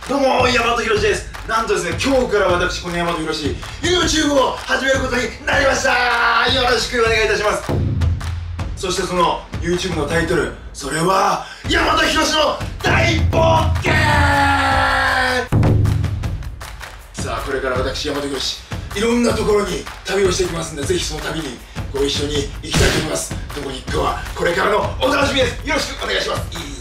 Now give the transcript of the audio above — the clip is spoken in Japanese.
どうも、大和ひろしです。なんとですね、今日から私、この大和ひろし、YouTube を始めることになりました。よろしくお願いいたします。そしてその YouTube のタイトル、それは、大和ひろしの大冒険。さあ、これから私、大和ひろし、いろんなところに旅をしていきますんで、ぜひその旅にご一緒に行きたいと思います。どこに行くかは、これからのお楽しみです。よろしくお願いします。